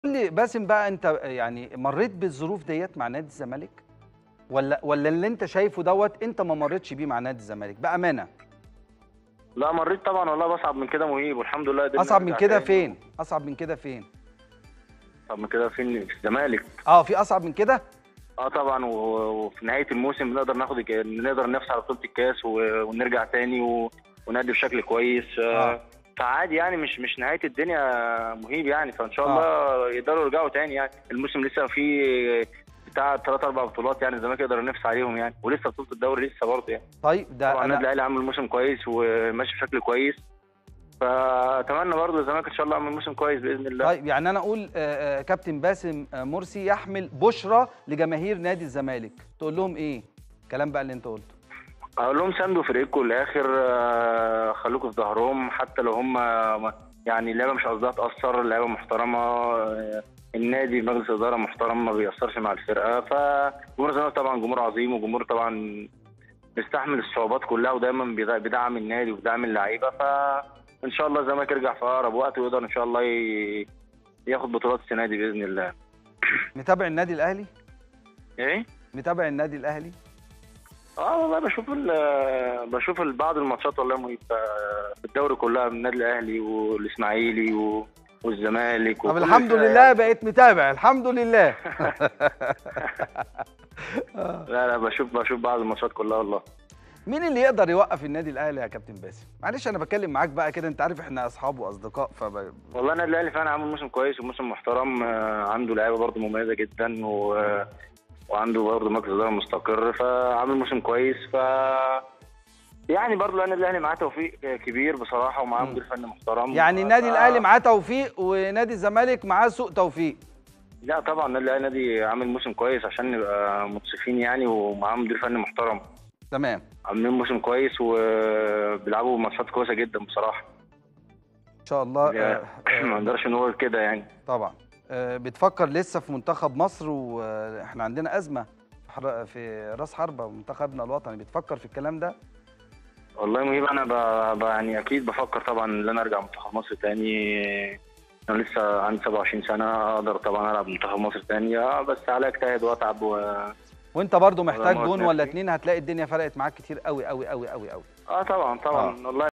قول لي باسم بقى، انت يعني مريت بالظروف ديت مع نادي الزمالك ولا اللي انت شايفه دوت انت ما مريتش بيه مع نادي الزمالك بامانه؟ لا مريت طبعا والله، بصعب من كده مهيب، والحمد لله قدرنا اصعب من نرجع كده تاني. فين؟ اصعب من كده فين؟ طب من كده فين؟ في الزمالك. في اصعب من كده. اه طبعا، وفي نهايه الموسم نقدر نقدر ننافس على بطوله الكاس ونرجع تاني ونأدي بشكل كويس. اه فعادي يعني، مش نهايه الدنيا مهيب يعني، فان شاء الله اه يقدروا يرجعوا تاني يعني. الموسم لسه فيه بتاع 3 4 بطولات يعني، الزمالك يقدر ينافس عليهم يعني، ولسه بطوله الدوري لسه برضه يعني. طيب ده طبعا النادي انا. الاهلي عامل موسم كويس وماشي بشكل كويس، فاتمنى برضه الزمالك ان شاء الله يعمل موسم كويس باذن الله. طيب يعني انا اقول كابتن باسم مرسي يحمل بشرى لجماهير نادي الزمالك، تقول لهم ايه؟ الكلام بقى اللي انت قلته. اقول لهم ساندوا فريقكم للاخر، خلوكم في ظهرهم حتى لو هم يعني اللعبه مش قصدها تاثر، اللعبه محترمه، النادي مجلس اداره محترم ما بيأثرش مع الفرقه. فجمهور الزمالك طبعا جمهور عظيم، وجمهور طبعا بيستحمل الصعوبات كلها، ودايما بيدعم النادي وبيدعم اللعيبه. فان شاء الله الزمالك يرجع في اقرب وقت، ويقدر ان شاء الله ياخد بطولات السنه دي باذن الله. متابع النادي الاهلي؟ ايه؟ متابع النادي الاهلي؟ والله بشوف بعض الماتشات والله مهمة في الدوري كلها، من النادي الاهلي والاسماعيلي والزمالك طب وكل الحمد الفرق لله يعني. بقيت متابع، الحمد لله. لا بشوف بعض الماتشات كلها والله. مين اللي يقدر يوقف النادي الاهلي يا كابتن باسم؟ معلش انا بتكلم معاك بقى كده، انت عارف احنا اصحاب واصدقاء والله النادي الاهلي فعلا عامل موسم كويس وموسم محترم، عنده لعيبه برضه مميزه جدا، وعنده برضه مجلس اداره مستقر، فعامل موسم كويس. يعني برضه النادي الاهلي معاه توفيق كبير بصراحه، ومعاه مدير فني محترم. يعني النادي الاهلي معاه توفيق ونادي الزمالك معاه سوء توفيق؟ لا طبعا النادي الاهلي نادي عامل موسم كويس عشان نبقى منصفين يعني، ومعاه مدير فني محترم. تمام. عاملين موسم كويس وبيلعبوا ماتشات كويسه جدا بصراحه. ان شاء الله. ما نقدرش نقول كده يعني. طبعا. بتفكر لسه في منتخب مصر، واحنا عندنا ازمه في راس حربه منتخبنا الوطني، بتفكر في الكلام ده؟ والله مهيب، انا يعني اكيد بفكر طبعا ان انا ارجع منتخب مصر تاني. انا لسه عندي 27 سنه، اقدر طبعا العب منتخب مصر تاني، بس على اجتهد واتعب وانت برضو محتاج جون ولا اتنين، هتلاقي الدنيا فرقت معاك كتير قوي قوي قوي قوي قوي. طبعا والله.